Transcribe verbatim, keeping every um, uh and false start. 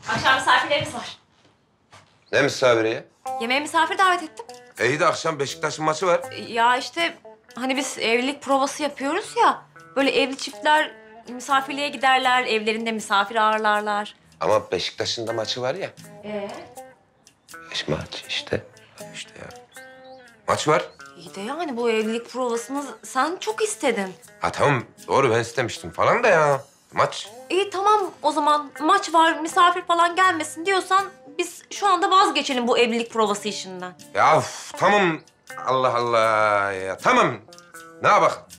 Akşam misafirlerimiz var. Ne misafiri ya? Yemeğe misafir davet ettim. E iyi de akşam Beşiktaş'ın maçı var. Ya işte hani biz evlilik provası yapıyoruz ya. Böyle evli çiftler misafirliğe giderler, evlerinde misafir ağırlarlar. Ama Beşiktaş'ın da maçı var ya. Ee? Beş maç işte. İşte ya. Maç var. İyi de yani bu evlilik provasını sen çok istedin. Ha tamam doğru ben istemiştim falan da ya. Maç. İyi tamam o zaman maç var, misafir falan gelmesin diyorsan biz şu anda vazgeçelim bu evlilik provası işinden. Ya uf, tamam. Allah Allah ya. Tamam. Ne yapak?